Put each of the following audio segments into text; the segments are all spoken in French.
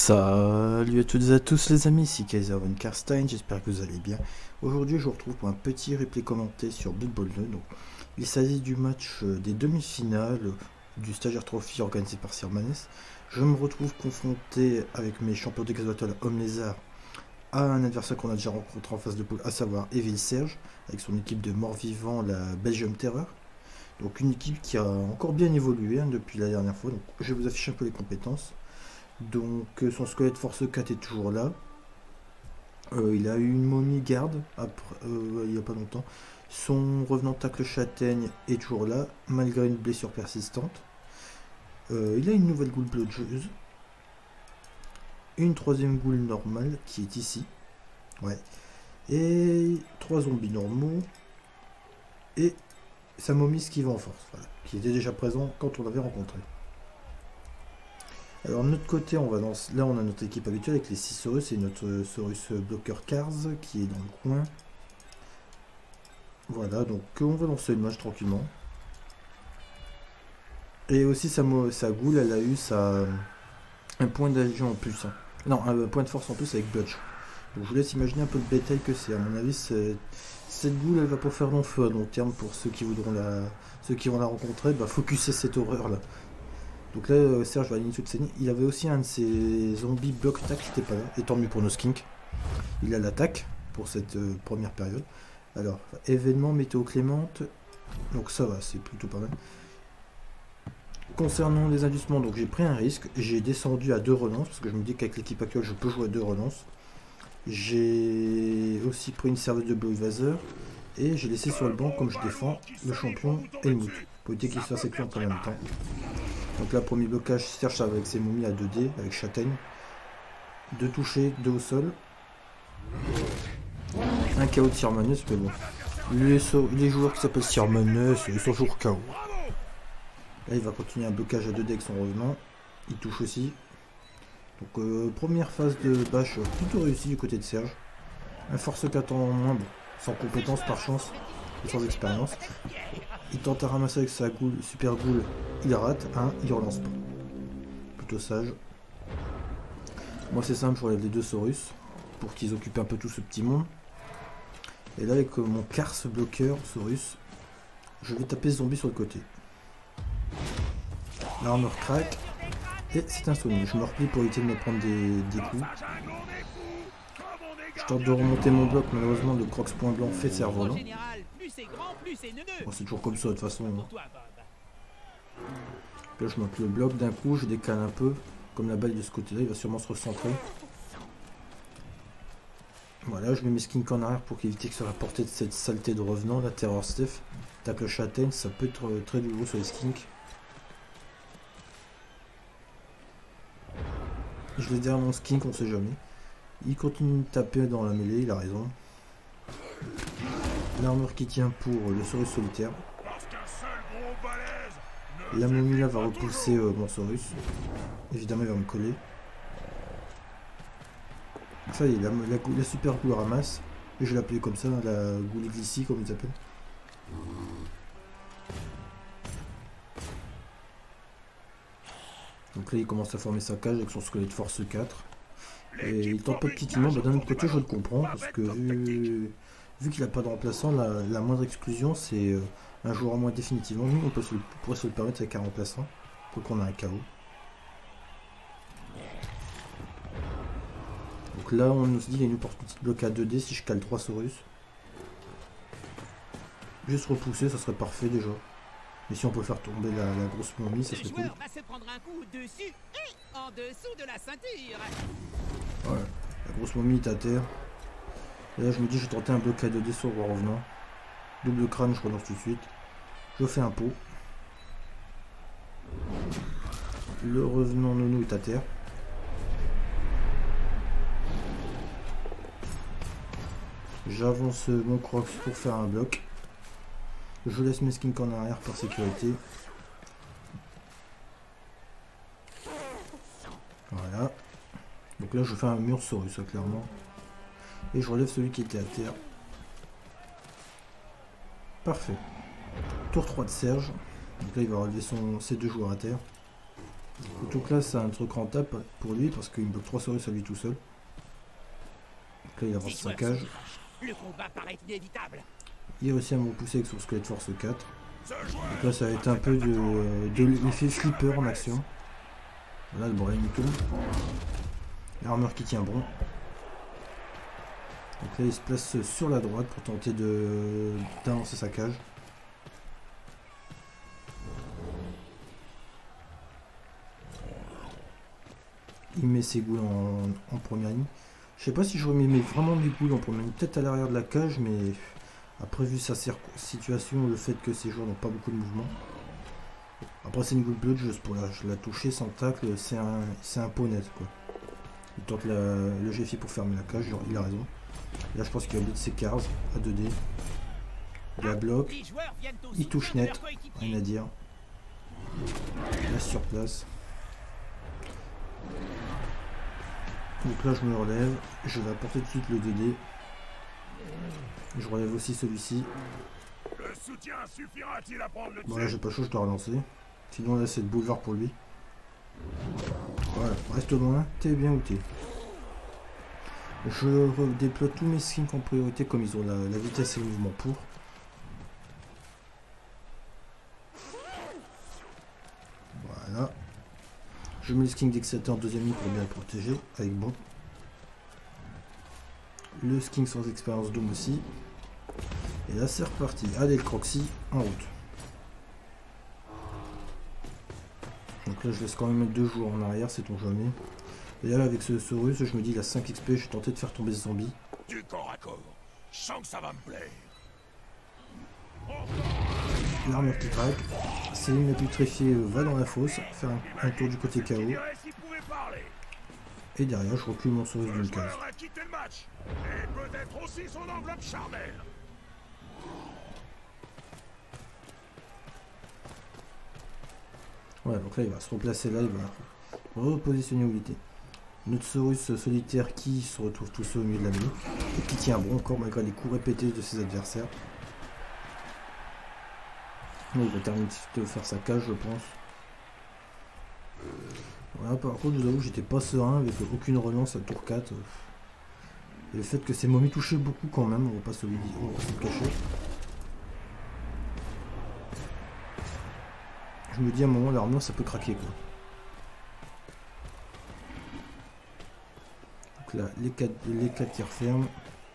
Salut à toutes et à tous les amis, ici Kaiser von Karstein, j'espère que vous allez bien. Aujourd'hui je vous retrouve pour un petit replay commenté sur Blood Bowl 2. Donc, il s'agit du match des demi-finales du Stagiaire Trophy organisé par Sir Manes. Je me retrouve confronté avec mes champions de Battle Homme Lézard à un adversaire qu'on a déjà rencontré en phase de poule, à savoir Evil Serge, avec son équipe de morts-vivants, la Belgium Terror. Donc une équipe qui a encore bien évolué depuis la dernière fois. Donc je vais vous afficher un peu les compétences. Donc son squelette force 4 est toujours là. Il a eu une momie garde il n'y a pas longtemps. Son revenant tacle châtaigne est toujours là, malgré une blessure persistante. Il a une nouvelle goule bludgeuse. Une troisième goule normale qui est ici. Ouais. Et 3 zombies normaux. Et sa momie esquive en force, voilà, qui était déjà présent quand on l'avait rencontré. Alors de notre côté, là on a notre équipe habituelle avec les 6 Saurus et notre Saurus bloqueur Cars qui est dans le coin. Voilà, donc on va lancer le match tranquillement. Et aussi sa goule, elle a eu un point d'agent en plus. Hein. Non, un point de force en plus avec Bludge. Donc je vous laisse imaginer un peu le bétail que c'est. À mon avis, cette goule, elle va pas faire long feu à long terme pour ceux qui vont la rencontrer. Bah, focuser cette horreur là. Donc là, Serge va aligner toute sa ligne. Il avait aussi un de ses zombies bloc tac qui n'était pas là. Et tant mieux pour nos skinks. Il a l'attaque pour cette première période. Alors, événement météo clémente. Donc ça va, c'est plutôt pas mal. Concernant les indussements, donc j'ai pris un risque. J'ai descendu à 2 relances. Parce que je me dis qu'avec l'équipe actuelle, je peux jouer à 2 relances. J'ai aussi pris une serveuse de Blue Vaser. Et j'ai laissé sur le banc, comme je défends, le champion Helmut. Pour éviter qu'il se fasse éclore en même temps. Donc là, premier blocage, Serge avec ses momies à 2D, avec châtaigne. 2 touchés, 2 au sol. Un KO de Sir Manes, mais bon. Les joueurs qui s'appellent Sir Manes, ils sont toujours KO. Là, il va continuer un blocage à 2D avec son revenant. Il touche aussi. Donc, première phase de bash plutôt réussie du côté de Serge. Un force 4 en moins, bon, sans compétence par chance, et sans expérience. Il tente à ramasser avec sa goule, super goule, il rate, il relance pas. Plutôt sage. Moi c'est simple, je relève les 2 Saurus, pour qu'ils occupent un peu tout ce petit monde. Et là avec mon Cars bloqueur Saurus, je vais taper ce zombie sur le côté. L'armure craque, et c'est un Sony. Je me replie pour éviter de me prendre des coups. Je tente de remonter mon bloc, malheureusement le Crocs point blanc fait cerf-volant. Bon, c'est toujours comme ça de toute façon. Là je monte le bloc d'un coup, je décale un peu. Comme la balle de ce côté là, il va sûrement se recentrer. Voilà, je mets mes skinks en arrière pour éviter que sur la portée de cette saleté de revenant. La Terror Steph, tacle châtaigne, ça peut être très douloureux sur les skinks. Je laisse derrière mon skink, on sait jamais. Il continue de taper dans la mêlée, il a raison. L'armure qui tient pour le Saurus solitaire. La momie là va repousser mon Saurus. Évidemment il va me coller. Ça y est, la super goule ramasse. Et je vais l'appeler comme ça, la goule glissie comme ils appellent. Donc là il commence à former sa cage avec son squelette force 4. Et il tente pas de titiller, bah, d'un autre côté je le comprends, parce que vu qu'il n'a pas de remplaçant, la moindre exclusion c'est un joueur en moins définitivement. Nous on pourrait se le permettre avec un remplaçant, pour qu'on a un KO. Donc là on nous dit qu'il y a une opportunité de bloc à 2D si je cale 3 Saurus. Juste repousser, ça serait parfait déjà. Mais si on peut faire tomber la grosse momie, ça serait cool. Ouais, la grosse momie est à terre. Et là je me dis je vais tenter un bloc à 2D sur le revenant. Double crâne, je relance tout de suite. Je fais un pot. Le revenant nono est à terre. J'avance mon crocs pour faire un bloc. Je laisse mes skinks en arrière par sécurité. Voilà. Donc là je fais un mur Saurus clairement. Et je relève celui qui était à terre. Parfait. Tour 3 de Serge. Donc là il va relever ses 2 joueurs à terre. Surtout que là, c'est un truc rentable pour lui parce qu'il bloque 3 Saurus à lui tout seul. Donc là, il avance sa cage. Le combat paraît inévitable. Il réussit à me repousser avec son squelette force 4. Donc là, ça va être un peu de l'effet flipper en action. Voilà, le Brain tourne. L'armure qui tient bon. Donc là, il se place sur la droite pour tenter d'avancer sa cage. Il met ses ghouls en première ligne. Je sais pas si je remets vraiment mes ghouls en première ligne, peut-être à l'arrière de la cage, mais après vu sa situation, le fait que ces joueurs n'ont pas beaucoup de mouvement. Après c'est une ghoul bleue, juste pour la toucher sans tacle, c'est un pot net quoi. Il tente le GFI pour fermer la cage, genre, il a raison. Là je pense qu'il va blitz ses cars à 2D. Il la bloque, il touche net, rien à dire. Il reste sur place. Donc là je me relève, je vais apporter tout de suite le 2D. Je relève aussi celui-ci. Bon là j'ai pas chaud, je dois relancer. Sinon là c'est le boulevard pour lui. Voilà, reste loin, t'es bien où t'es. Je déploie tous mes skins en priorité comme ils ont la vitesse et le mouvement pour. Voilà. Je mets le skin d'Exeter en deuxième ligne pour bien le protéger avec bon. Le skin sans expérience Doom aussi. Et là c'est reparti. Allez le Croxy en route. Donc là je laisse quand même mettre 2 jours en arrière, c'est ton jamais. Et là avec ce Saurus, je me dis il a 5 XP, je vais tenter de faire tomber ce zombie. Du corps à corps. Je sens que ça va me plaire. L'armure qui craque. Céline la putréfiée va dans la fosse, faire un tour du côté KO. Et derrière je recule mon Saurus d'une case. Ouais, donc là il va se replacer là, il va repositionner où il était. Notre Saurus solitaire qui se retrouve tout seul au milieu de la mêlée et qui tient bon encore malgré les coups répétés de ses adversaires. Là, il va terminer de faire sa cage, je pense. Voilà, par contre, je vous avoue, j'étais pas serein avec aucune relance à tour 4. Et le fait que ces momies touchaient beaucoup quand même, on va pas se le cacher. Je me dis à un moment, l'armure ça peut craquer quoi. Donc là, les 4 qui referment.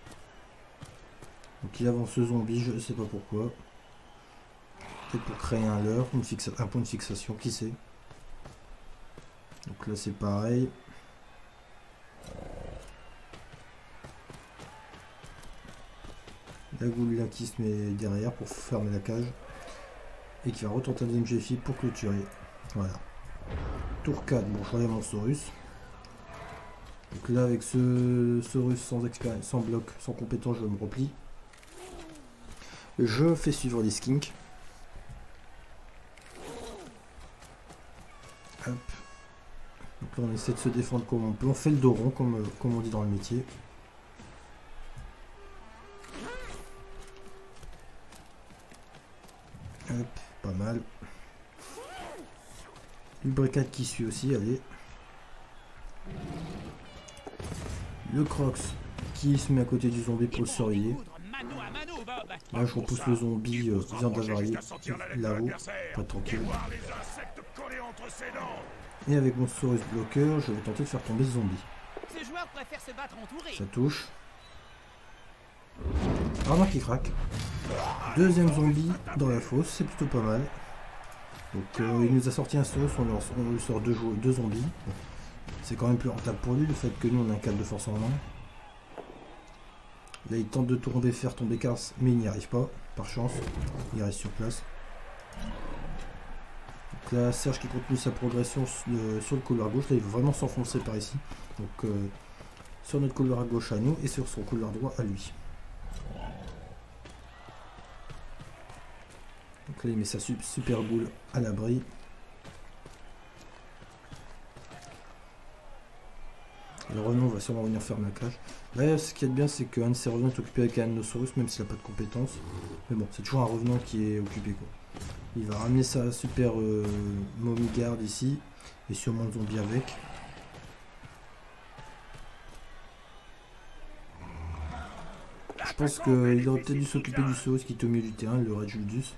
Donc il avance ce zombie, je sais pas pourquoi. Peut-être pour créer un leurre, un point de fixation, qui sait. Donc là c'est pareil. La goule là qui se met derrière pour fermer la cage. Et qui va retenter un deuxième GFI pour clôturer. Voilà. Tour 4, bon je relève mon Saurus. Donc là avec ce Saurus sans expérience, sans bloc, sans compétence, je me replie. Je fais suivre les skinks. Hop. Donc là on essaie de se défendre comme on peut. On fait le dos rond comme on dit dans le métier. Hop, pas mal. Le bricade qui suit aussi, allez. Le Crocs qui se met à côté du zombie pour le surveiller. Là je repousse le zombie viande avariée là-haut, pas tranquille. Et avec mon Saurus bloqueur, je vais tenter de faire tomber ce zombie. Ça touche. Armure qui craque. Deuxième zombie dans la fosse, c'est plutôt pas mal. Donc il nous a sorti un Saurus, on lui sort deux zombies. Bon. C'est quand même plus rentable pour lui le fait que nous on a un câble de force en main. Là il tente de faire tomber Cars, mais il n'y arrive pas, par chance. Il reste sur place. Donc là Serge qui continue sa progression sur le couloir gauche, là il veut vraiment s'enfoncer par ici. Donc sur notre couloir à gauche à nous et sur son couloir droit à lui. Donc là il met sa super boule à l'abri. Le revenant va sûrement venir faire ma cage. Là ce qui est bien c'est qu'un de ces revenants est occupé avec un Nosaurus même s'il n'a pas de compétences. Mais bon c'est toujours un revenant qui est occupé quoi. Il va ramener sa super mommy guard ici. Et sûrement le zombie avec. Je pense qu'il aurait peut-être dû s'occuper du Saurus qui est au milieu du terrain, le Rajulus.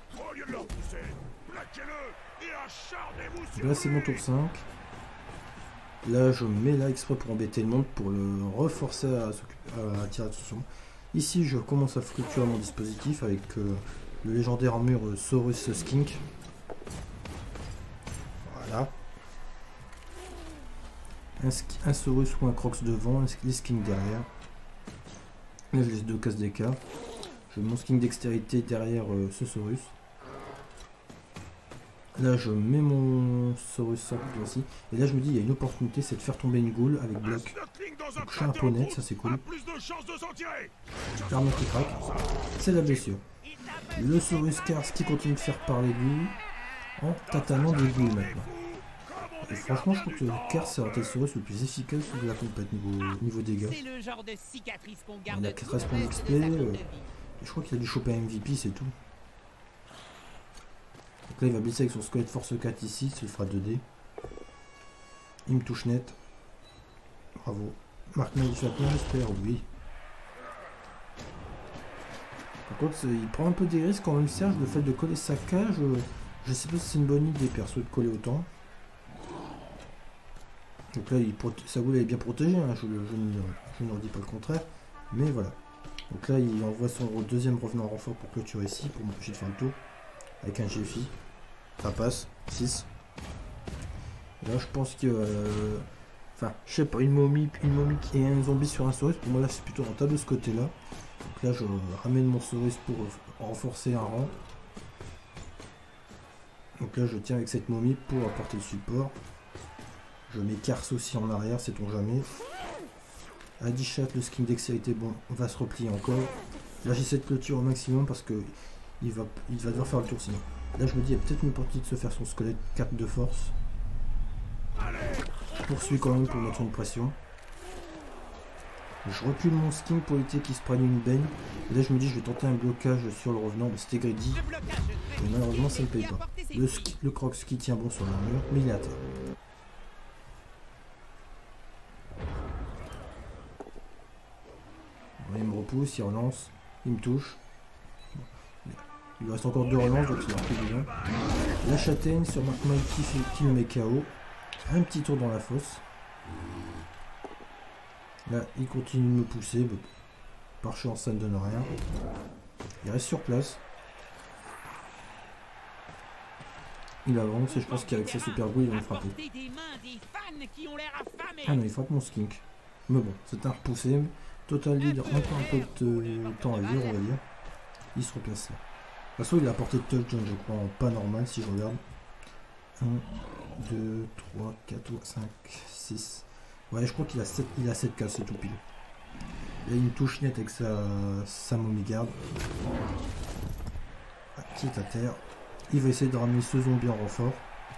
Là c'est mon tour 5. Là je mets là exprès pour embêter le monde, pour le reforcer à tirer attention. Ici je commence à fluctuer mon dispositif avec le légendaire armure Saurus Skink. Voilà. Un Saurus ou un Crocs devant, les Skinks derrière. Là je laisse 2 cases d'écart. Je mets mon Skink dextérité derrière ce Saurus. Là je mets mon Saurus sort aussi. Et là je me dis il y a une opportunité, c'est de faire tomber une goule avec bloc. Donc je suis un peu net, ça c'est cool. L'arme qui craque. C'est la blessure. Le Saurus Cars qui continue de faire parler de lui en tatanant des goules maintenant. Et franchement je trouve que le Cars c'est le Saurus le plus efficace de la compète niveau dégâts. On a 13 points d'XP. Je crois qu'il a dû choper un MVP, c'est tout. Donc là il va blesser avec son squelette force 4 ici, ça le fera 2D. Il me touche net. Bravo. Mark Knight fait bien, j'espère, oui. Par contre il prend un peu des risques quand même Serge, le fait de coller sa cage. Je sais pas si c'est une bonne idée perso de coller autant. Donc là sa goule est bien protégée, hein, je ne redis pas le contraire. Mais voilà. Donc là il envoie son deuxième revenant en renfort pour clôturer ici, pour m'empêcher de faire le tour. Avec un GFI. Ça passe. 6. Et là je pense que... enfin, je sais pas, une momie et un zombie sur un Saurus, pour moi là c'est plutôt rentable de ce côté là. Donc là je ramène mon Saurus pour renforcer un rang. Donc là je tiens avec cette momie pour apporter le support. Je mets Cars aussi en arrière, sait-on jamais. Adichat, le skin dextérité, bon, on va se replier encore. Là j'essaie de clôturer au maximum parce que il va devoir faire le tour sinon. Là je me dis il y a peut-être une opportunité de se faire son squelette 4 de force. Je poursuis quand même pour mettre une pression. Je recule mon skin pour éviter qu'il se prenne une baigne. Et là je me dis je vais tenter un blocage sur le revenant, mais c'était greedy. Et malheureusement ça ne paye pas. Le Crocs qui tient bon sur l'armure, mais il est à terre. Bon, il me repousse, il relance, il me touche. Il lui reste encore 2 relances, donc c'est marqué bien. La châtaigne sur Mark Knight qui me met KO. Un petit tour dans la fosse. Là, il continue de me pousser. Par chance, ça ne donne rien. Il reste sur place. Il avance et je pense qu'avec sa super goule, il va me frapper. Ah non, il frappe mon skink. Mais bon, c'est un repoussé. Total lead, encore un peu de temps à vivre, on va dire. Il se replace là. De toute façon, il a apporté de touchdown, je crois, en pas normal si je regarde. 1, 2, 3, 4, 5, 6. Ouais, je crois qu'il a 7 cases, c'est tout pile. Il a une touche nette avec sa momie garde. Ah, qui est à terre. Il va essayer de ramener ce zombie en renfort.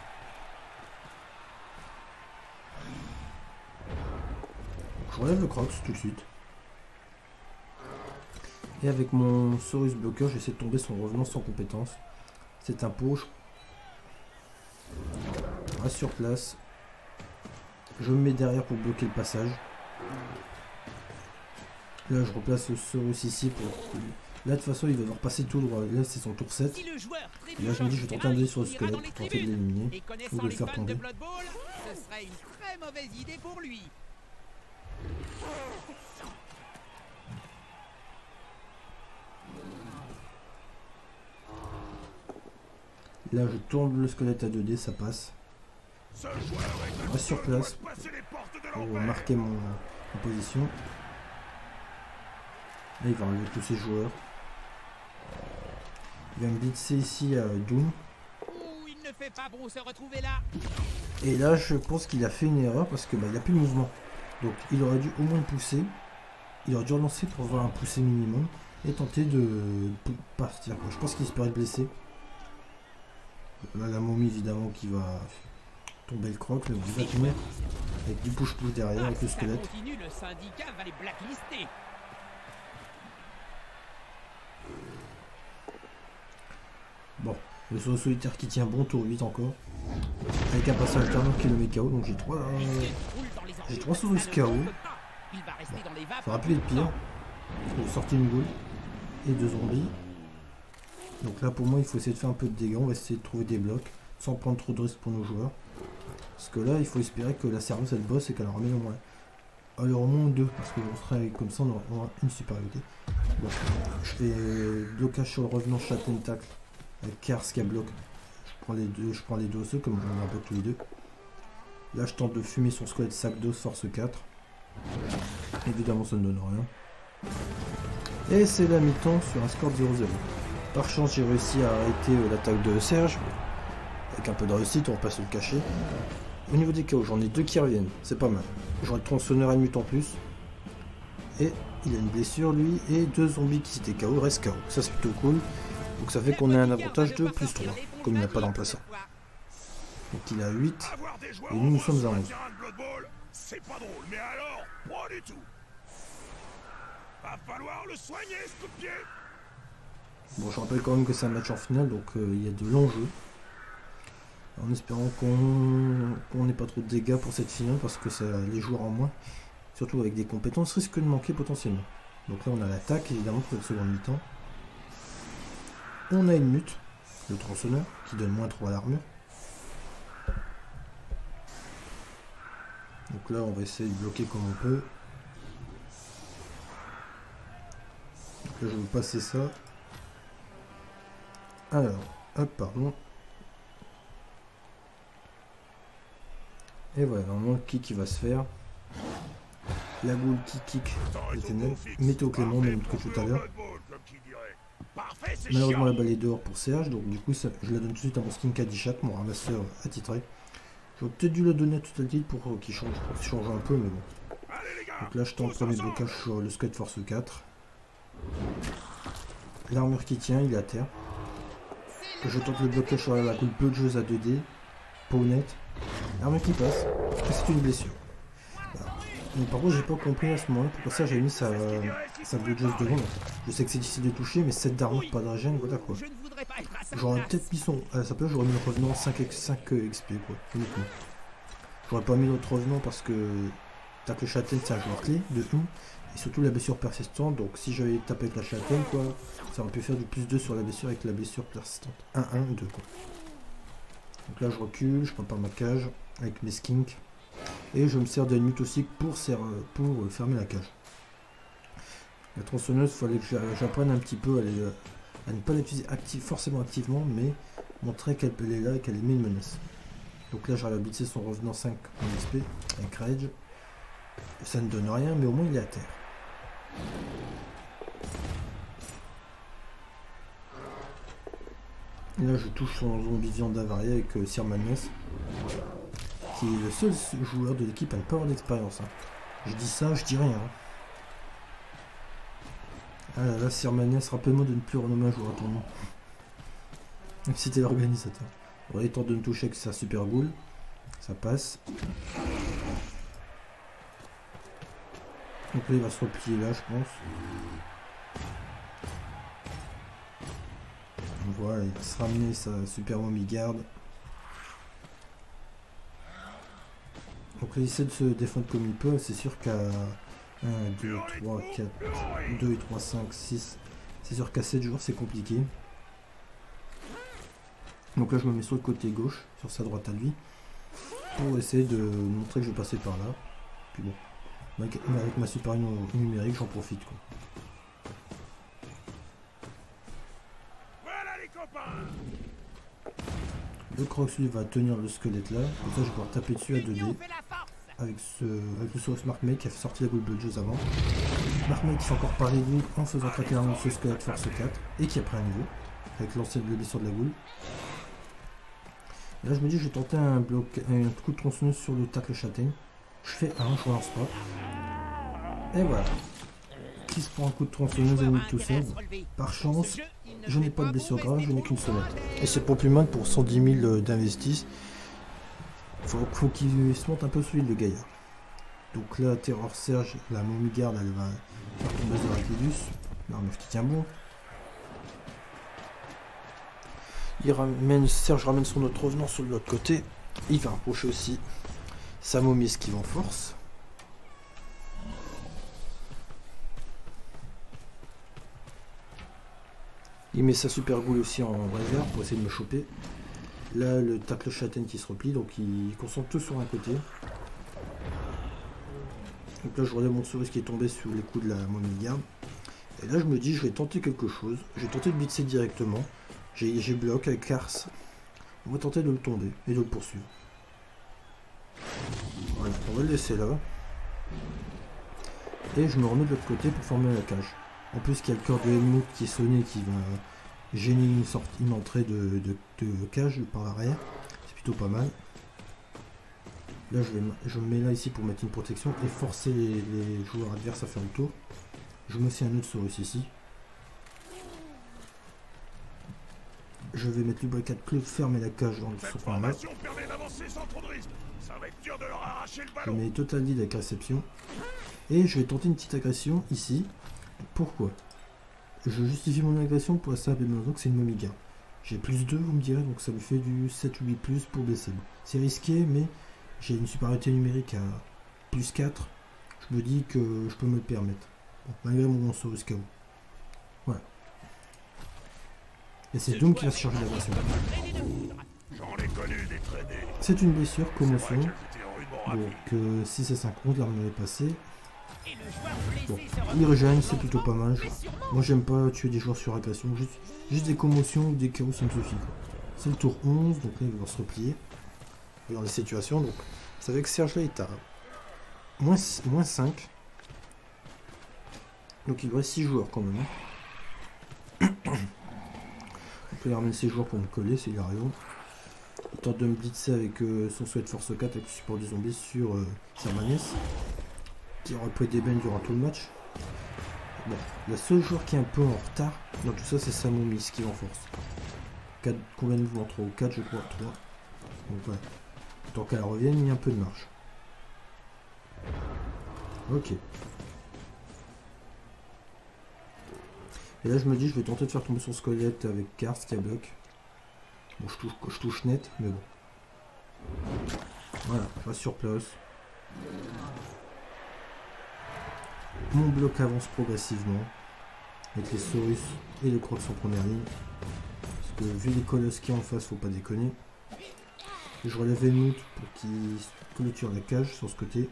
Je relève le Crocs tout de suite. Et avec mon Saurus bloqueur, j'essaie de tomber son revenant sans compétence. C'est un poche. Je reste sur place. Je me mets derrière pour bloquer le passage. Là, je replace le Saurus ici pour... Là, de toute façon, il va devoir passer tout droit. Là, c'est son tour 7. Et là, je me dis, je vais tenter un dé sur le squelette pour tenter de l'éliminer. Ou de le faire tomber. Ce serait une très mauvaise idée pour lui. Là, je tourne le squelette à 2D, ça passe. Je reste sur place pour marquer mon position. Là, il va enlever tous ses joueurs. Il va me blitzer ici à Doom. Il ne fait pas bon se retrouver là. Et là, je pense qu'il a fait une erreur parce que il n'y a plus de mouvement. Donc, il aurait dû au moins le pousser. Il aurait dû relancer pour avoir un poussé minimum et tenter de partir. Je pense qu'il espérait le blesser. Là, la momie évidemment qui va tomber le croc, mais il va tenir avec du push-push derrière avec le squelette. Continue, le syndicat va les blacklister. Bon, Le saut solitaire qui tient bon, tour 8 encore. Avec un passage alternant qui le met KO, donc j'ai 3 sauts de KO. Ça aurait pu être pire. J'ai sorti une boule et 2 zombies. Donc là pour moi il faut essayer de faire un peu de dégâts, on va essayer de trouver des blocs sans prendre trop de risques pour nos joueurs. Parce que là il faut espérer que la serveuse elle bosse et qu'elle en ramène au moins. Alors au moins 2, parce que on serait comme ça on aura une supériorité. Bon, je fais blocage sur le revenant chat tentacle avec Kars qui a bloqué. Je prends les deux osseux comme on en bloque tous les deux. Là je tente de fumer son squelette sac d'os force 4. Évidemment ça ne donne rien. Et c'est la mi-temps sur un score de 0-0. Par chance j'ai réussi à arrêter l'attaque de Serge. Avec un peu de réussite, on va pas se le cacher. Au niveau des KO, j'en ai 2 qui reviennent, c'est pas mal. J'aurai le tronçonneur et mute en plus. Et il a une blessure lui, et 2 zombies qui étaient KO, reste KO. Ça c'est plutôt cool. Donc ça fait qu'on a un avantage de plus 3, comme il n'a pas d'emplaçant. Donc il a 8, et nous sommes à 11. C'est pas drôle, mais alors, pas du tout. Va falloir le soigner, ce coup de pied. Bon, je rappelle quand même que c'est un match en finale, donc il y a de l'enjeu. En espérant qu'on n'ait pas trop de dégâts pour cette finale, parce que ça, les joueurs en moins, surtout avec des compétences, risquent de manquer potentiellement. Donc là on a l'attaque, évidemment, pour cette seconde mi-temps. On a une mute, le tronçonneur, qui donne moins 3 à l'armure. Donc là on va essayer de bloquer comme on peut. Donc là je vais vous passer ça. Alors, hop, pardon. Et voilà, normalement le kick il va se faire. La goule qui kick les ténèbres. Météo Clément, même que tout à l'heure. Malheureusement la balle est dehors pour Serge, donc du coup ça, je la donne tout de suite à mon skin Kadishat, mon ramasseur attitré. J'aurais peut-être dû le donner à Total Kill pour qu'il change un peu, mais bon. Donc là je tente le premier blocage sur le squelette force 4. L'armure qui tient, il est à terre. Je tente le blocage sur la goule bludgeuse à 2D. Pas honnête. L'armure qui passe. Et c'est une blessure. Voilà. Mais par contre j'ai pas compris à ce moment-là pourquoi ça j'ai mis sa bludgeuse devant. Je sais que c'est difficile de toucher, mais 7 d'armure, pas de régène, voilà quoi. J'aurais peut-être mis son. À sa place, j'aurais mis le revenant 5 XP quoi, uniquement. J'aurais pas mis l'autre revenant parce que tacle châtaigne c'est un joueur clé de tout. Et surtout la blessure persistante, donc si j'avais tapé avec la châtaigne quoi, ça aurait pu faire du plus 2 sur la blessure avec la blessure persistante. 1, 1, 2 quoi. Donc là je recule, je prends pas ma cage avec mes skinks. Et je me sers de mute aussi pour fermer la cage. La tronçonneuse, il fallait que j'apprenne un petit peu à ne pas l'utiliser forcément activement, mais montrer qu'elle est là et qu'elle émet une menace. Donc là j'arrive à blitzer son revenant 5 en XP avec Rage. Ça ne donne rien, mais au moins il est à terre. Et là je touche son zombie viande avarié avec Sir Maness, qui est le seul joueur de l'équipe à ne pas avoir d'expérience. Hein. Je dis ça, je dis rien. Hein. Ah là là, Sir Maness, rappelle-moi de ne plus renommer un joueur à ton nom. Même si t'es l'organisateur. Bon, il tente de me toucher avec sa super boule. Ça passe. Donc là, il va se replier là, je pense. Voilà, il va se ramener sa super mommy garde. Donc là, il essaie de se défendre comme il peut. C'est sûr qu'à 1, 2, 3, 4, 2 et 3, 5, 6. C'est sûr qu'à 7 joueurs, c'est compliqué. Donc là, je me mets sur le côté gauche, sur sa droite à lui, pour essayer de montrer que je vais passer par là. Puis bon, avec ma super numérique, j'en profite quoi. Le Crox lui va tenir le squelette là, comme ça je vais pouvoir taper dessus à 2D. Avec le source Markmate qui a fait sortir la goule bludgeuse avant. Markmate qui fait encore parler de lui en faisant craquer l'arme de ce squelette force 4 et qui a pris un niveau avec l'ancienne blessure de la goule. Et là je me dis je vais tenter un coup de tronçonneuse sur le tacle châtaigne. Je fais un, je relance pas. Et voilà. Qui se prend un coup de tronçonneuse et tout seul. Par chance, je n'ai pas de blessure grave, je n'ai qu'une sonnette. Et c'est pas plus mal pour 110 000 d'investis. Faut qu'il se monte un peu solide le gaillard. Donc là, Terror Serge, la momie garde, elle va faire tomber The Reclidus. L'armure qui tient bon. Serge ramène son autre revenant sur l'autre côté. Il va approcher aussi sa momie esquive en force. Il met sa super goule aussi en réserve pour essayer de me choper. Là, le tacle châtaigne qui se replie, donc il concentre tout sur un côté. Donc là, je relève mon souris qui est tombé sous les coups de la momie garde. Et là, je me dis, je vais tenter quelque chose. Je vais tenter de blitzer directement. J'ai bloc avec Kars. On va tenter de le tomber et de le poursuivre. Voilà, on va le laisser là. Et je me remets de l'autre côté pour former la cage. En plus, il y a le cœur de Helmut qui est sonné, qui va gêner une entrée de cage par l'arrière. C'est plutôt pas mal. Là, je me mets là ici pour mettre une protection et forcer les joueurs adverses à faire le tour. Je mets aussi un autre Saurus ici. Je vais mettre lubricate clé, fermer la cage dans ce coin-là. Je mets total lead avec réception. Et je vais tenter une petite agression ici. Pourquoi? Je justifie mon agression pour la simple et bonne raison que c'est une momie garde. J'ai plus 2, vous me direz, donc ça me fait du 7 ou 8 plus pour baisser. C'est risqué, mais j'ai une supériorité numérique à plus 4. Je me dis que je peux me le permettre. Bon, malgré mon Saurus KO. Voilà. Et c'est Doom qui va se charger d'agression. C'est une blessure, commotion. Donc 6 et 5 rondes, l'arme est passée. Bon, il régène, c'est plutôt pas mal. Moi j'aime pas tuer des joueurs sur agression, juste des commotions ou des chaos, ça me suffit. C'est le tour 11, donc là il va se replier. Dans les situations, donc vous savez que Serge là est à moins 5. Donc il lui reste 6 joueurs quand même. Donc il ramène ses joueurs pour me coller, c'est hilarant. Il tente de me blitzer avec son souhait de force 4 avec le support du zombie sur Sermanès, qui aura pris des bennes durant tout le match. Bon, le seul joueur qui est un peu en retard dans tout ça, c'est Samomis qui est en force. 4, combien de mouvements? 3 ou 4, je crois, 3. Donc ouais, tant qu'elle revienne, il y a un peu de marge. Ok. Et là je me dis, je vais tenter de faire tomber son squelette avec Kars qui a bloc. Bon, je touche net, mais bon. Voilà, je reste sur place. Mon bloc avance progressivement. Avec les Saurus et les Crocs en première ligne. Parce que vu les colosses qui en face, faut pas déconner. Et je relève Helmut pour qu'il clôture la cage sur ce côté.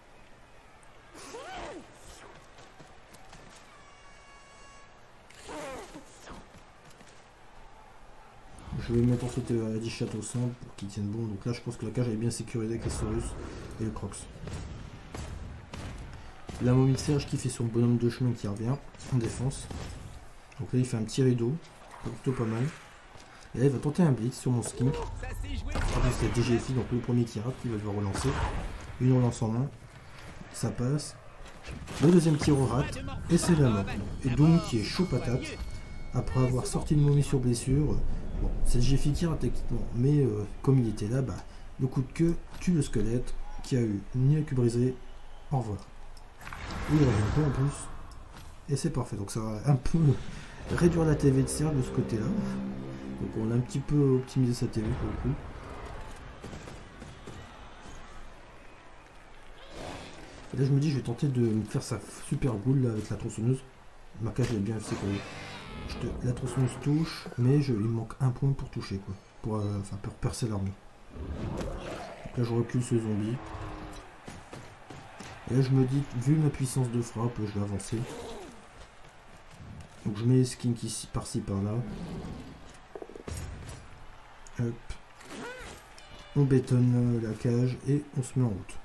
Je vais mettre ensuite la 10 château au centre pour qu'il tienne bon. Donc là, je pense que la cage est bien sécurisée avec les Saurus et les Crocs. La momie de Serge qui fait son bonhomme de chemin qui revient en défense. Donc là, il fait un petit rideau. Plutôt pas mal. Et là, il va tenter un blitz sur mon skink. Après, c'est DGFI, donc le premier qui rate, qui va devoir relancer. Une relance en main. Ça passe. Le deuxième tir rate. Et c'est la mort. Et Doom qui est chaud patate. Après avoir sorti une momie sur blessure. Bon, c'est le GFI qui rate techniquement, mais comme il était là, bah, le coup de queue tue le squelette qui a eu une queue brisée. Au revoir. Il revient un peu en plus. Et c'est parfait. Donc ça va un peu réduire la TV de Serge de ce côté-là. Donc on a un petit peu optimisé sa TV pour le coup. Et là je me dis je vais tenter de me faire sa super goule là, avec la tronçonneuse. Le marquage est bien sécurisé. La tronçonneuse touche, mais il me manque un point pour toucher, quoi. Pour percer l'armure. Donc là je recule ce zombie. Et là je me dis, vu ma puissance de frappe, je vais avancer. Donc je mets les skins ici, par-ci, par-là. Hop. On bétonne la cage et on se met en route.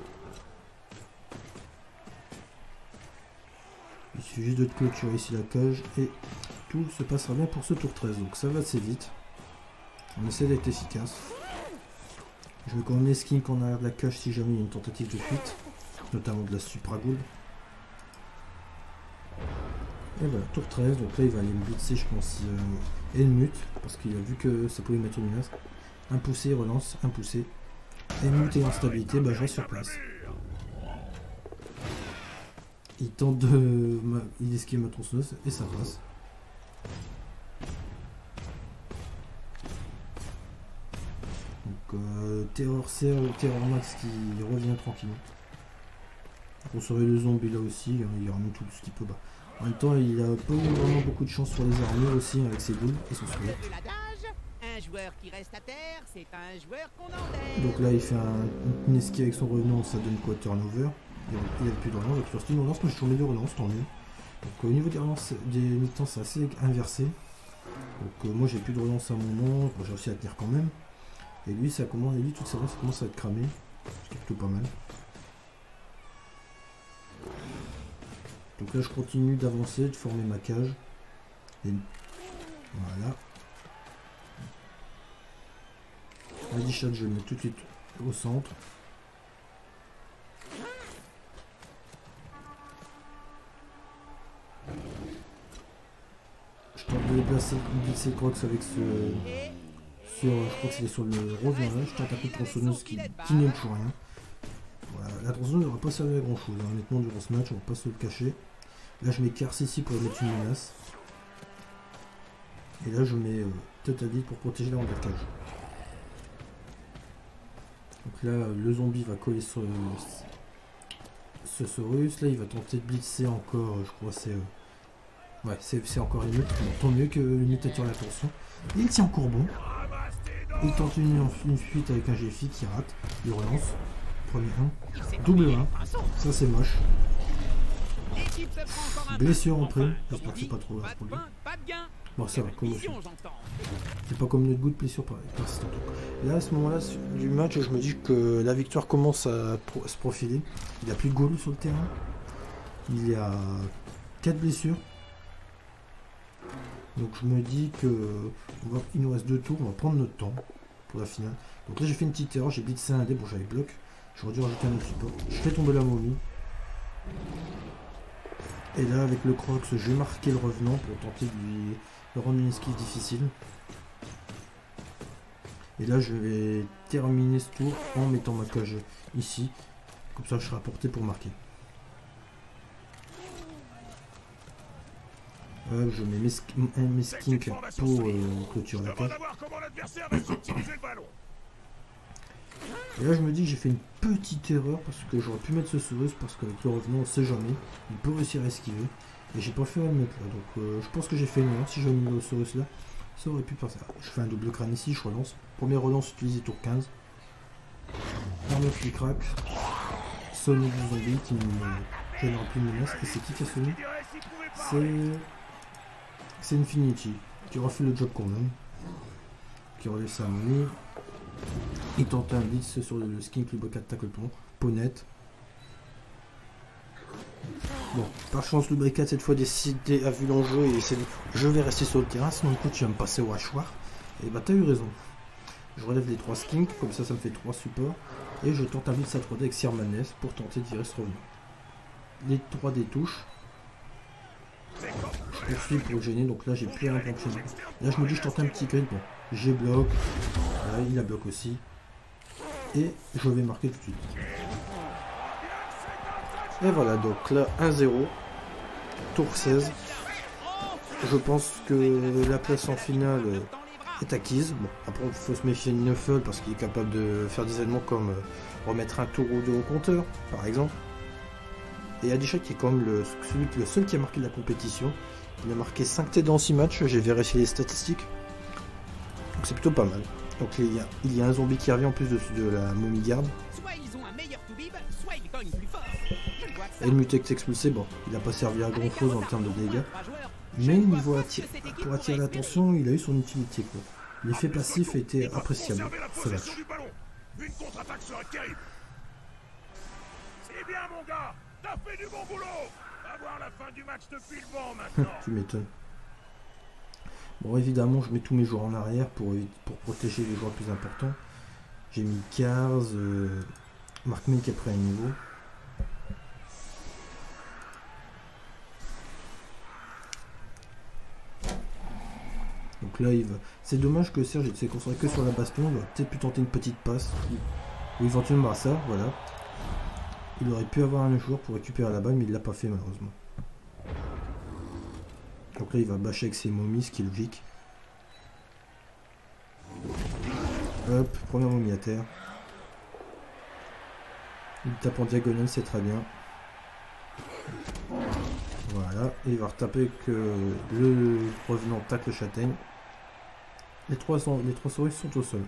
Il suffit juste de clôturer ici la cage et tout se passera bien pour ce tour 13. Donc ça va assez vite. On essaie d'être efficace. Je vais quand même les skins en arrière de la cage si jamais il y a une tentative de fuite. Notamment de la Supra Gould. Et voilà, tour 13. Donc là il va aller me blitzer je pense Helmut. Parce qu'il a vu que ça pouvait mettre une menace. Un poussé, relance, un poussé. Helmut est en stabilité, bah je reste sur place. Il tente de... Il esquive ma tronçonneuse et ça passe. Terror Serre, Terror Max qui revient tranquillement. On saurait le zombie là aussi, hein, il ramène tout ce qu'il peut. Bah. En même temps, il a pas eu vraiment beaucoup de chance sur les armures aussi avec ses boules et son squelette. Un joueur qui reste à terre, c'est un joueur qu'on enterre. Donc là, il fait une esquive avec son revenant, ça donne quoi? Turnover. Il n'y a plus de relance, donc il reste une relance, mais je tourne les deux relances, tant mieux. Donc au niveau des relances des mi-temps, c'est assez inversé. Donc moi j'ai plus de relance à un moment, j'ai réussi à tenir quand même. Et lui, ça commence, et lui toutes ses relances commencent à être cramées, ce qui est plutôt pas mal. Donc là je continue d'avancer, de former ma cage. Et voilà. La Dichat, je le mets tout de suite au centre. Je tente de déplacer le Crocs avec je crois que c'était sur le revers là. Je tente un peu de tronçonneuse qui n'aime toujours rien. Voilà, la tronçonneuse n'aura pas servi à grand chose, hein. Honnêtement, durant ce match, on va pas se le cacher. Là, je mets Kars ici pour mettre une menace. Et là, je mets Total Hit pour protéger la cage. Donc là, le zombie va coller sur ce Saurus. Là, il va tenter de blitzer encore, je crois c'est... ouais, c'est encore une autre. Tant mieux que l'unité attire l'attention. Et il tient encore bon. Il tente une fuite avec un GFI qui rate. Il relance. Premier 1. Double 1. Ça, c'est moche. Blessure en prime. J'espère que c'est pas trop grave pour lui. Bon, ça va, comme aussi. C'est pas comme notre goût de blessure persistante. Là, à ce moment-là du match, je me dis que la victoire commence à se profiler. Il n'y a plus de goal sur le terrain. Il y a 4 blessures. Donc je me dis que il nous reste 2 tours, on va prendre notre temps pour la finale. Donc là j'ai fait une petite erreur, j'ai blitzé un dé, bon j'avais bloc. J'aurais dû rajouter un autre support. Je fais tomber la momie. Et là avec le Crocs, je vais marquer le revenant pour tenter de rendre une esquive difficile. Et là je vais terminer ce tour en mettant ma cage ici. Comme ça je serai à portée pour marquer. Je mets mes skinks pour clôturer la cage. Et là je me dis que j'ai fait une petite erreur parce que j'aurais pu mettre ce Saurus parce qu'avec le revenant on sait jamais, il peut réussir à esquiver. Et j'ai préféré le mettre là, donc je pense que j'ai fait une erreur. Si j'avais mis le Saurus là, ça aurait pu passer. Je fais un double crâne ici, je relance. Première relance utilisée tour 15. Armure qui craque. Sonic du zombie qui ne génère plus de menace. Et c'est qui a sonné? C'est Infinity, qui aura fait le job quand même, qui relève sa momie. Il tente un blitz sur le skin plus beau 4 tackle plomb, Ponette. Bon, par chance, le Break 4 cette fois décidé, a vu l'enjeu et s'est dit je vais rester sur le terrain, sinon le coup tu vas me passer au hachoir. Et bah t'as eu raison. Je relève les 3 skins, comme ça me fait 3 supports. Et je tente un blitz à 3D avec Sirmanes pour tenter de virer ce revenu. Les 3 des touches. Je poursuis pour le gêner, donc là j'ai plus rien pour enchaîner. Là je me dis je tente un petit crit, bon, j'ai bloc, là, il a bloc aussi. Et je vais marquer tout de suite. Et voilà, donc là 1-0, tour 16. Je pense que la place en finale est acquise. Bon, après il faut se méfier de Neufel parce qu'il est capable de faire des événements comme remettre un tour ou deux au compteur, par exemple. Et Adichat qui est comme le seul qui a marqué la compétition. Il a marqué 5 TD en 6 matchs, j'ai vérifié les statistiques. Donc c'est plutôt pas mal. Donc il y a un zombie qui revient en plus de la momie garde. Et le mutex expulsé, bon, il n'a pas servi à grand chose en termes de dégâts. Mais niveau pour attirer l'attention, il a eu son utilité, quoi. L'effet passif était appréciable ce match. Une contre-attaque serait terrible. C'est bien mon gars. T'as fait du bon boulot. Va voir la fin du match depuis le banc maintenant. Tu m'étonnes. Bon, évidemment, je mets tous mes joueurs en arrière pour protéger les joueurs plus importants. J'ai mis Kars, Markman qui a pris un niveau. Donc là, il va. C'est dommage que Serge s'est concentré que sur la baston. Il aurait peut-être pu tenter une petite passe. Ou éventuellement ça, voilà. Il aurait pu avoir un joueur pour récupérer la balle, mais il l'a pas fait malheureusement. Donc là, il va bâcher avec ses momies, ce qui est logique. Hop, première momie à terre. Il tape en diagonale, c'est très bien. Voilà, et il va retaper que le revenant tacle châtaigne. Les trois souris sont au sol.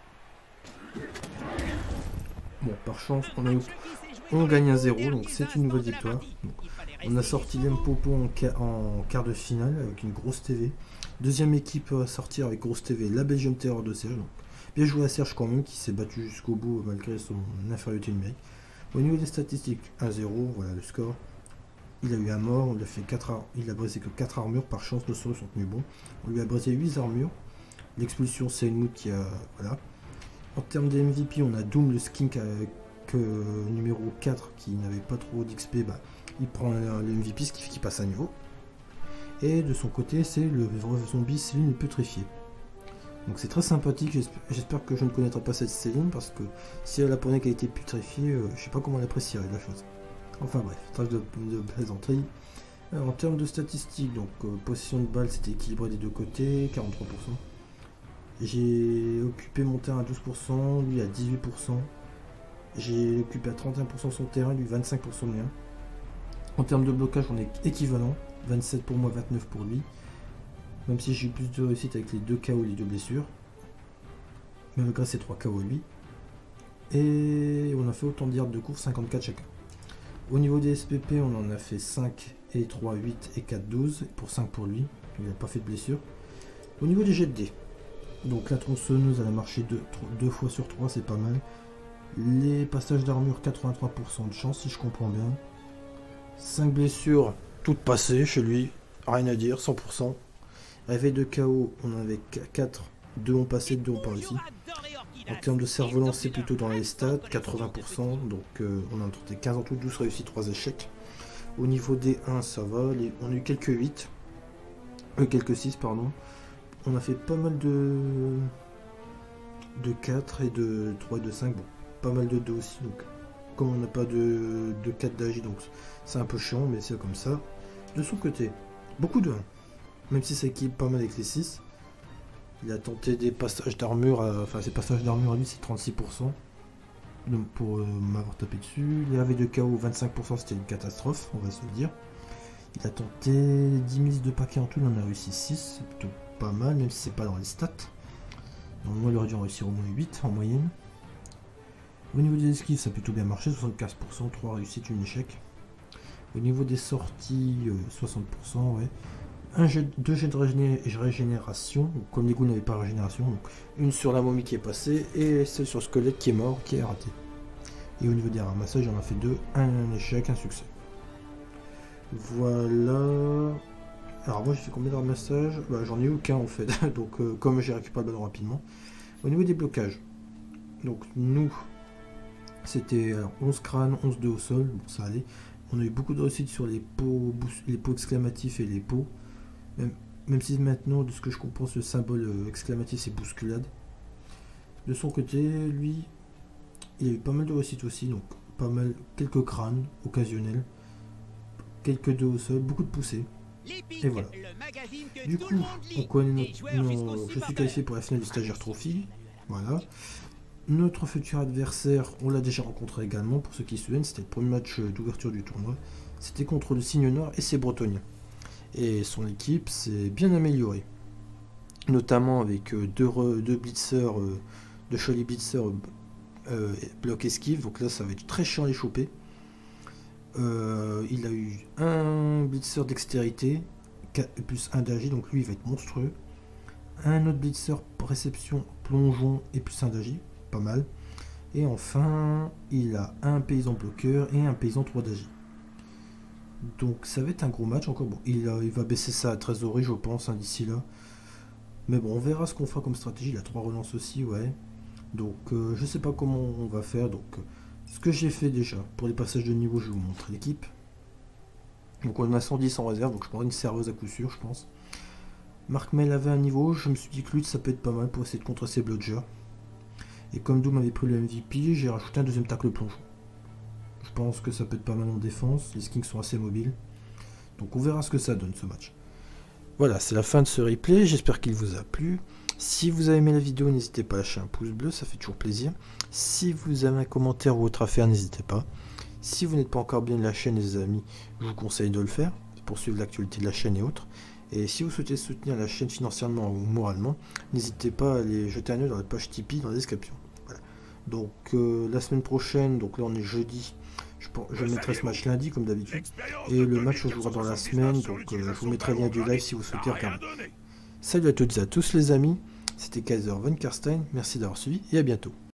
Bon, par chance, on gagne 1-0, donc c'est une nouvelle victoire. Donc, on a sorti Limpopo en quart de finale avec une grosse TV. Deuxième équipe à sortir avec grosse TV, la Belgium Terror de Serge. Donc, bien joué à Serge quand même, qui s'est battu jusqu'au bout malgré son infériorité numérique. Au niveau des statistiques, 1-0, voilà le score. Il a eu un mort, on lui a fait 4 il a brisé que 4 armures, par chance nos souris sont tenus bons. On lui a brisé 8 armures. L'expulsion, c'est une mood qui a. Voilà. En termes de MVP, on a Doom, le skink avec numéro 4 qui n'avait pas trop d'XP, bah, il prend le MVP, ce qui fait qu'il passe à niveau. Et de son côté, c'est le vrai zombie Céline le pétrifié. Donc c'est très sympathique, j'espère que je ne connaîtrai pas cette Céline, parce que si elle apprenait qu'elle a été pétrifiée, je sais pas comment elle apprécierait la chose. Enfin bref, trêve de plaisanterie. En termes de statistiques, donc possession de balles, c'était équilibré des deux côtés, 43%. J'ai occupé mon terrain à 12%, lui à 18%. J'ai occupé à 31% son terrain, lui 25% le mien. En termes de blocage, on est équivalent. 27 pour moi, 29 pour lui. Même si j'ai eu plus de réussite avec les 2 KO et les 2 blessures. Même grâce à 3 KO lui. Et on a fait autant de yards de course, 54 chacun. Au niveau des SPP, on en a fait 5 et 3, 8 et 4, 12. Pour 5 pour lui. Il n'a pas fait de blessure. Au niveau des jets de dés. Donc la tronçonneuse, elle a marché 2 fois sur 3, c'est pas mal. Les passages d'armure, 83% de chance, si je comprends bien. 5 blessures, toutes passées chez lui, rien à dire, 100%. Réveil de KO, on en avait 4, 2 ont passé, 2 ont pas réussi. En termes de cerf-volant, c'est plutôt dans les stats, 80%, donc on a tenté 15 en tout, 12 réussis, 3 échecs. Au niveau des 1, ça va, on a eu quelques 8, quelques 6, pardon. On a fait pas mal de 4 et de 3 et de 5, bon, pas mal de 2 aussi, donc comme on n'a pas de 4 d'agi, donc c'est un peu chiant, mais c'est comme ça. De son côté, beaucoup de 1, même si ça équipe pas mal avec les 6. Il a tenté des passages d'armure, enfin ses passages d'armure à lui c'est 36%, donc pour m'avoir tapé dessus. Les AV de KO 25%, c'était une catastrophe, on va se le dire. Il a tenté 10 mises de paquet en tout, il en a réussi 6, c'est plutôt pas mal, même si c'est pas dans les stats. Normalement il aurait dû en réussir au moins 8 en moyenne. Au niveau des esquives, ça a plutôt bien marché, 75%, 3 réussites, une échec. Au niveau des sorties, 60%, ouais. 2 jets de régénération, comme les goûts n'avaient pas de régénération, donc une sur la momie qui est passée et celle sur le squelette qui est mort, qui est raté. Et au niveau des ramassages, j'en ai fait 2, un échec, un succès. Voilà. Alors moi j'ai fait combien de ramassages? Bah, j'en ai eu aucun en fait, donc comme j'ai récupéré le ballon rapidement. Au niveau des blocages, donc nous, c'était 11 crânes, 11 2 au sol, bon ça allait. On a eu beaucoup de réussite sur les pots exclamatifs et les pots. Même si maintenant, de ce que je comprends, ce symbole exclamatif c'est bousculade. De son côté, lui, il a eu pas mal de réussite aussi, donc pas mal, quelques crânes occasionnels, quelques 2 au sol, beaucoup de poussées. Et voilà. Du coup, on connaît je suis qualifié pour la finale du stagiaire trophy. Voilà. Notre futur adversaire, on l'a déjà rencontré également, pour ceux qui se souviennent, c'était le premier match d'ouverture du tournoi. C'était contre le Cygne Noir et ses Bretoniens. Et son équipe s'est bien améliorée. Notamment avec deux blitzers, de Choly Blitzer bloc esquive, donc là ça va être très chiant à les choper. Il a eu un blitzer dextérité, plus 1 d'agi, donc lui il va être monstrueux. Un autre blitzer réception plongeon et plus 1 d'agi, pas mal. Et enfin, il a un paysan bloqueur et un paysan 3 d'agi. Donc ça va être un gros match encore. Bon, il va baisser sa trésorerie, je pense, hein, d'ici là. Mais bon, on verra ce qu'on fera comme stratégie. Il a 3 relances aussi, ouais. Donc je sais pas comment on va faire. Donc ce que j'ai fait déjà, pour les passages de niveau, je vais vous montrer l'équipe. Donc on a 110 en réserve, donc je prendrai une serveuse à coup sûr, je pense. Mark Mel avait un niveau, je me suis dit que lui, ça peut être pas mal pour essayer de contrer ses bludgers. Et comme Doom avait pris le MVP, j'ai rajouté un deuxième tacle plongeon. Je pense que ça peut être pas mal en défense, les skins sont assez mobiles. Donc on verra ce que ça donne ce match. Voilà, c'est la fin de ce replay, j'espère qu'il vous a plu. Si vous avez aimé la vidéo, n'hésitez pas à lâcher un pouce bleu, ça fait toujours plaisir. Si vous avez un commentaire ou autre à faire, n'hésitez pas. Si vous n'êtes pas encore abonné à la chaîne, les amis, je vous conseille de le faire pour suivre l'actualité de la chaîne et autres. Et si vous souhaitez soutenir la chaîne financièrement ou moralement, n'hésitez pas à aller jeter un œil dans la page Tipeee dans la description. Voilà. Donc la semaine prochaine, donc là on est jeudi, je mettrai ce match lundi comme d'habitude. Et le match se jouera dans la semaine, donc je vous mettrai le lien du live si vous souhaitez regarder. Salut à toutes et à tous les amis, c'était Kaiser von Karstein, merci d'avoir suivi et à bientôt.